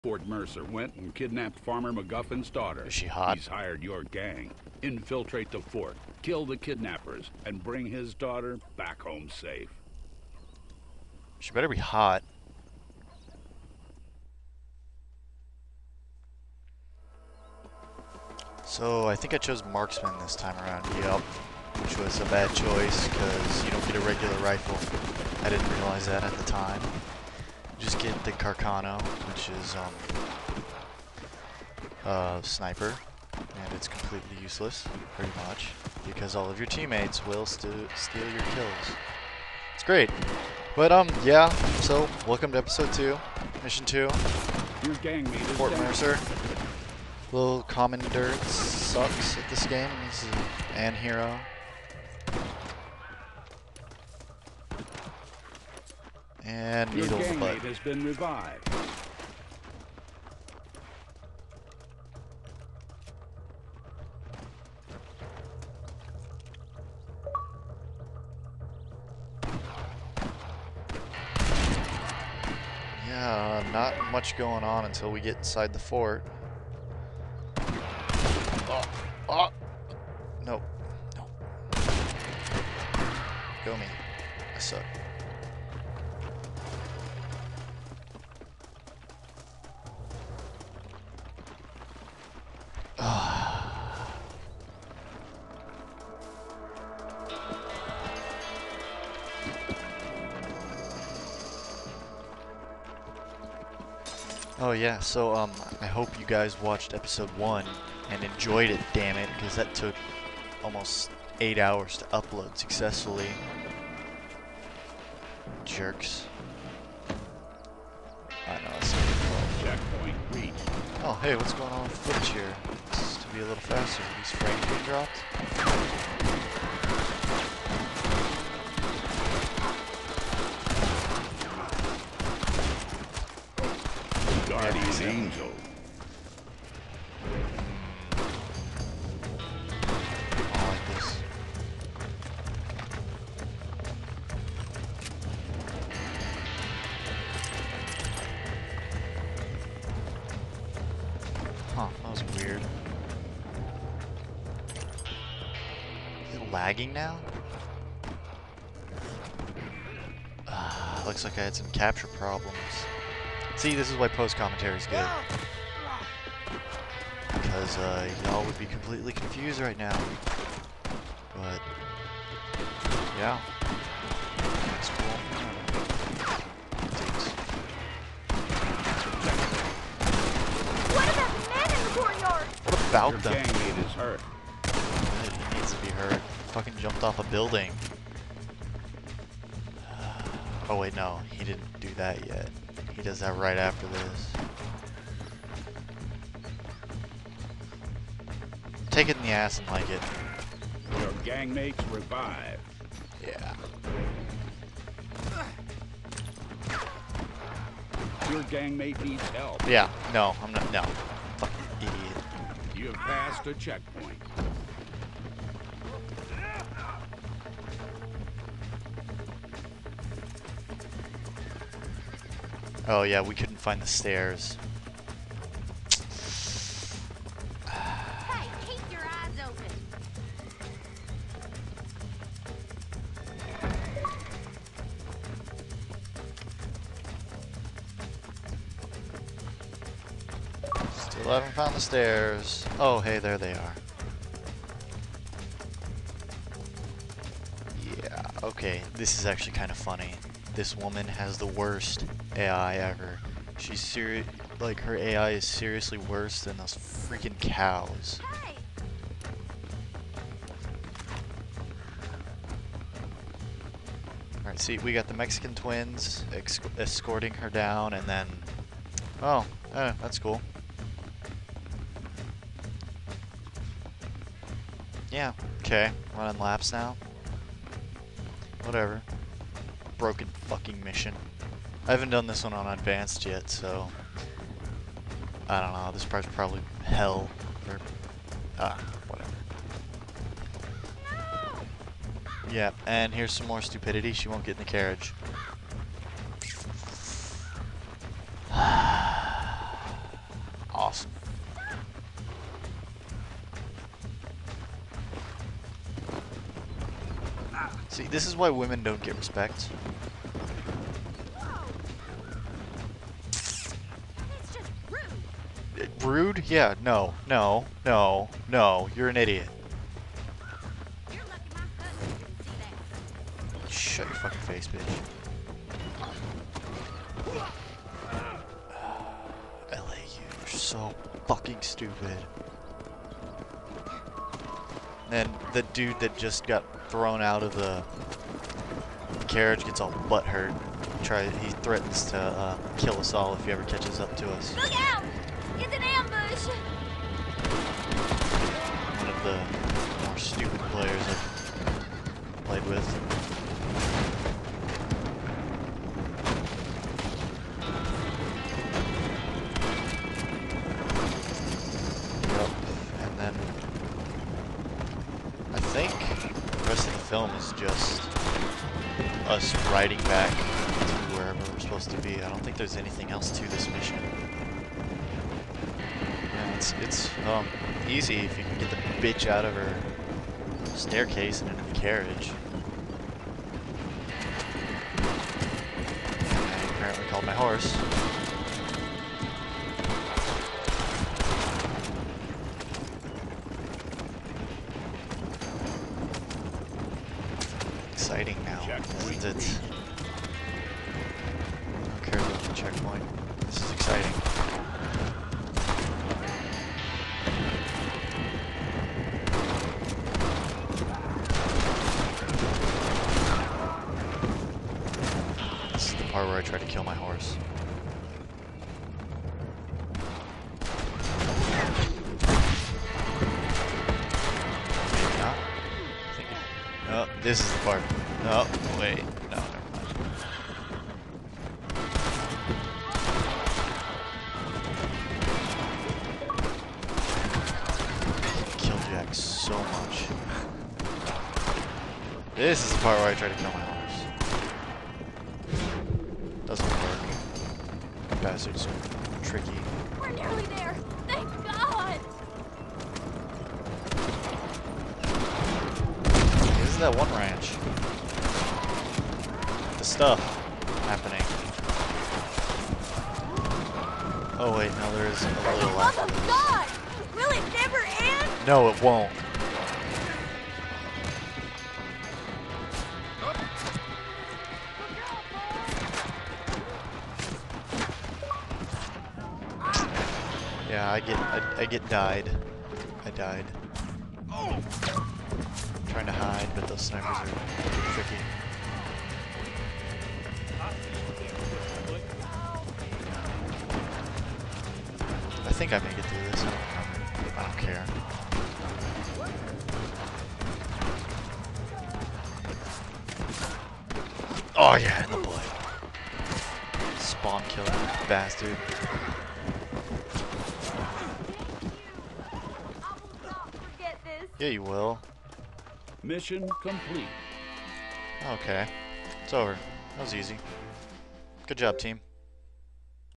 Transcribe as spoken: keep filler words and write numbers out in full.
Fort Mercer went and kidnapped Farmer McGuffin's daughter. Is she hot? He's hired your gang. Infiltrate the fort, kill the kidnappers, and bring his daughter back home safe. She better be hot. So, I think I chose marksman this time around. Yep. Which was a bad choice, because you don't get a regular rifle. I didn't realize that at the time. You just get the Carcano, which is, um... uh, sniper. And it's completely useless, pretty much. Because all of your teammates will st steal your kills. It's great. But, um, yeah. So, welcome to episode two. Mission two. Your gang mate is Fort down. Mercer. Little commander sucks at this game. He's an hero. And Your needle in the gang butt. mate has been revived. Yeah, not much going on until we get inside the fort. Oh, oh. No, no. Go me. I suck. Oh yeah, so um, I hope you guys watched episode one and enjoyed it, damn it, because that took almost eight hours to upload successfully. Jerks. I know, it's Checkpoint reached. Oh, hey, what's going on with footage here? This is to be a little faster. Are these frames being dropped? Guardian Angel. I like this. Huh, that was weird. Is it lagging now? Ah, looks like I had some capture problems. See, this is why post commentary is good. Because uh, y'all would be completely confused right now. But yeah, that's cool. What about the man in the courtyard? What about Your them? gang mate is hurt. Good, he needs to be hurt. Fucking jumped off a building. Oh wait, no, he didn't do that yet. He does that right after this. Take it in the ass and like it. Your gang mates revived. Yeah. Your gang mate needs help. Yeah, no, I'm not, no. Fucking idiot. You have passed a checkpoint. Oh yeah, we couldn't find the stairs. Hey, keep your eyes open. Still haven't found the stairs. Oh, hey, there they are. Yeah, okay, this is actually kind of funny. This woman has the worst A I ever. She's serious, like her A I is seriously worse than those freaking cows. Hey, Alright, see, we got the Mexican twins ex escorting her down, and then... Oh, eh, that's cool. Yeah, okay, running laps now. Whatever. Broken fucking mission. I haven't done this one on advanced yet, so... I don't know, this part's probably hell. Or, ah, whatever. Yeah, and here's some more stupidity. She won't get in the carriage. Awesome. See, this is why women don't get respect. It's just rude. Rude? Yeah, no, no, no, no. You're an idiot. You're lucky my husband didn't see that. Shut your fucking face, bitch. L A U, you're so fucking stupid. And the dude that just got thrown out of the carriage gets all butthurt. Try, he threatens to uh, kill us all if he ever catches up to us. Look out! It's an ambush! One of the more stupid players I've played with. I think the rest of the film is just us riding back to wherever we're supposed to be. I don't think there's anything else to this mission. Yeah, it's it's um easy if you can get the bitch out of her staircase and into the carriage. I apparently called my horse. Exciting now, isn't it? I don't care about the checkpoint. This is exciting. This is the part where I try to kill my horse. Maybe not. I think it- Oh, this is the part. Oh, wait. No, never mind. Kill Jack so much. This is the part where I try to kill my horse. Doesn't work. Bastards are tricky. We're nearly there. Thank God! This is that one ranch. The stuff happening. Oh wait, no, there is a For the little love after of this. God! Will it never end? No, it won't. Yeah, I get, I, I get died. I died. Trying to hide, but those snipers are tricky. I think I may get through this. I don't remember. I don't care. Oh yeah, in the blood. Spawn killer, bastard. I will not forget this. Yeah, you will. Mission complete. Okay. It's over. That was easy. Good job, team.